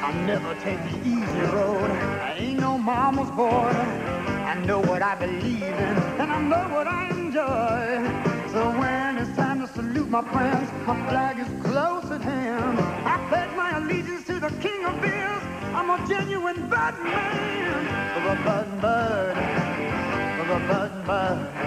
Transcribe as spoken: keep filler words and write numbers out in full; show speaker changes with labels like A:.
A: I never take the easy road. I ain't no mama's boy. I know what I believe in, and I know what I enjoy. So when it's time to salute my friends, my flag is close at hand. I pledge my allegiance to the king of beers. I'm a genuine bud man. Bud, bud, bud, bud, bud.